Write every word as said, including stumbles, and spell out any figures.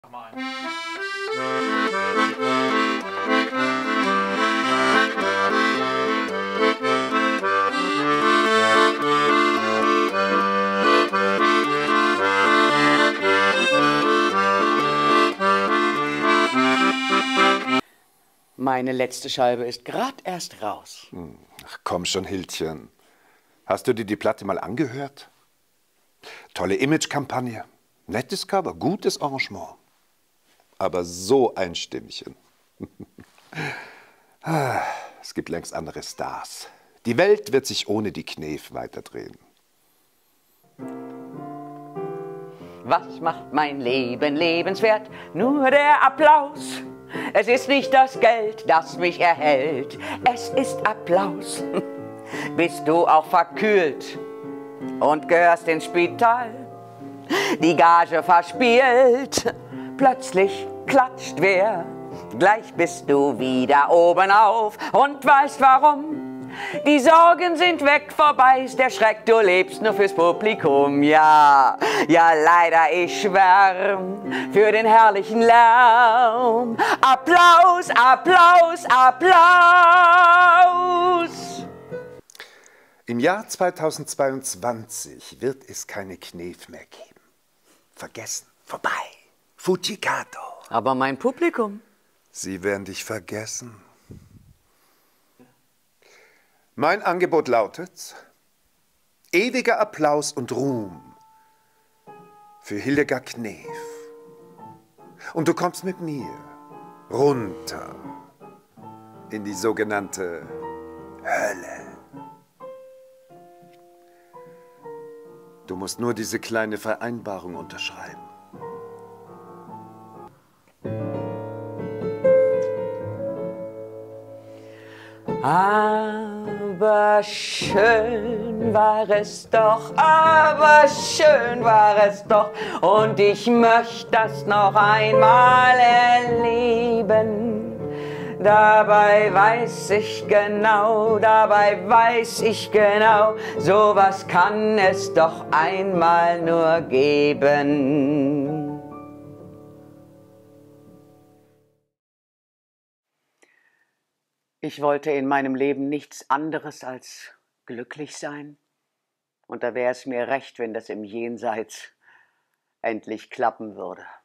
Mal. Meine letzte Scheibe ist gerade erst raus. Ach komm schon, Hildchen. Hast du dir die Platte mal angehört? Tolle Imagekampagne, nettes Cover, gutes Arrangement. Aber so ein Stimmchen. Es gibt längst andere Stars. Die Welt wird sich ohne die Knef weiterdrehen. Was macht mein Leben lebenswert? Nur der Applaus. Es ist nicht das Geld, das mich erhält. Es ist Applaus. Bist du auch verkühlt und gehörst ins Spital? Die Gage verspielt. Plötzlich klatscht wer. Gleich bist du wieder oben auf und weißt warum. Die Sorgen sind weg, vorbei ist der Schreck, du lebst nur fürs Publikum. Ja, ja leider, ich schwärm für den herrlichen Lärm. Applaus, Applaus, Applaus! Im Jahr zweitausendzweiundzwanzig wird es keine Knef mehr geben. Vergessen, vorbei, Fujikato. Aber mein Publikum? Sie werden dich vergessen. Mein Angebot lautet: ewiger Applaus und Ruhm für Hildegard Knef. Und du kommst mit mir runter in die sogenannte Hölle. Du musst nur diese kleine Vereinbarung unterschreiben. Aber schön war es doch, aber schön war es doch, und ich möchte das noch einmal erleben. Dabei weiß ich genau, dabei weiß ich genau, sowas kann es doch einmal nur geben. Ich wollte in meinem Leben nichts anderes als glücklich sein. Und da wäre es mir recht, wenn das im Jenseits endlich klappen würde.